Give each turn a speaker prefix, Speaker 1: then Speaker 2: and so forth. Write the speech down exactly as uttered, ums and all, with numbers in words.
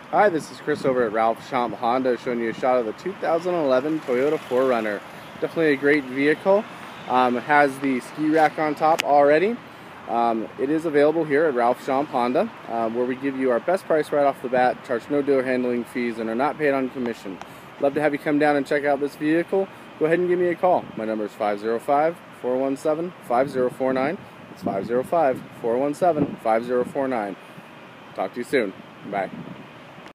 Speaker 1: Hi, this is Chris over at Ralph Schomp Honda, showing you a shot of the two thousand eleven Toyota four runner. Definitely a great vehicle. Um, it has the ski rack on top already. Um, it is available here at Ralph Schomp Honda, uh, where we give you our best price right off the bat, charge no door handling fees, and are not paid on commission. Love to have you come down and check out this vehicle. Go ahead and give me a call. My number is five zero five, four one seven, five zero four nine. It's five zero five, four one seven, five zero four nine. Talk to you soon. Bye.